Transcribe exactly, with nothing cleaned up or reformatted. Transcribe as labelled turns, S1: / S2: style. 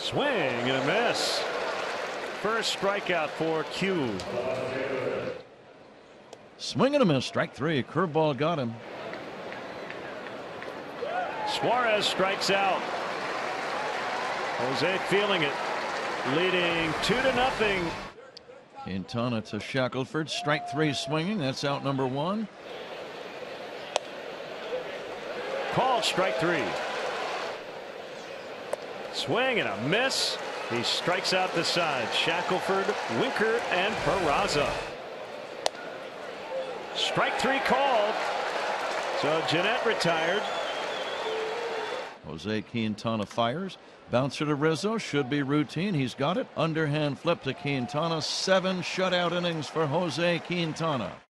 S1: Swing and a miss. First strikeout for Q.
S2: Swing and a miss. Strike three. Curveball got him.
S1: Suarez strikes out. Jose feeling it. Leading two to nothing.
S2: Quintana to Shackelford. Strike three swinging. That's out number one.
S1: Called strike three. Swing and a miss. He strikes out the side. Shackelford, Winker, and Peraza. Strike three called. So Jeanette retired.
S2: Jose Quintana fires. Bouncer to Rizzo. Should be routine. He's got it. Underhand flip to Quintana. Seven shutout innings for Jose Quintana.